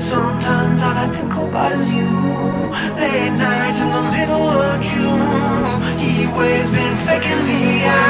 Sometimes all I think about is you. Late nights in the middle of June. He waves been faking me out.